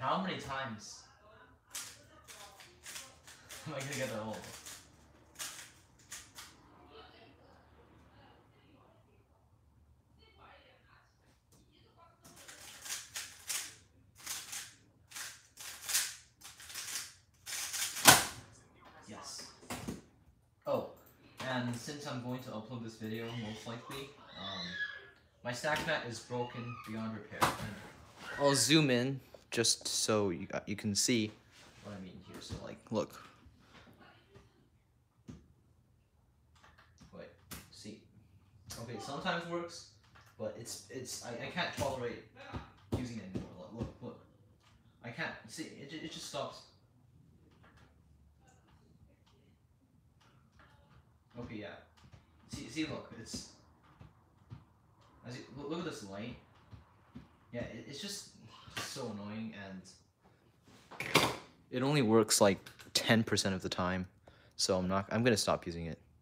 how many times am I gonna get that old? Yes. Oh, and since I'm going to upload this video, most likely, my stackmat is broken beyond repair. And I'll zoom in just so you can see what I mean here. So like, look. Wait, see. Okay, sometimes works, but I can't tolerate using it anymore. Look. I can't see it just stops. Okay, yeah. See, look, it's look at this light. Yeah, it's just so annoying, and it only works like 10% of the time. So I'm gonna stop using it.